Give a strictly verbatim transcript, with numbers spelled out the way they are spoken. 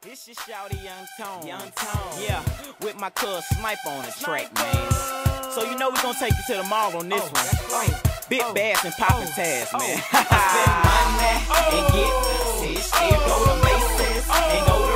It's your shouty Young Tone. Young Tone. Yeah, with my cuz Snipe on the track, man. So you know we gonna take you to the mall on this oh, one. Right. Big oh. bass and poppin' oh. tags, man. Oh. I spend money oh. and get this shit. Go to Macy's oh. and go to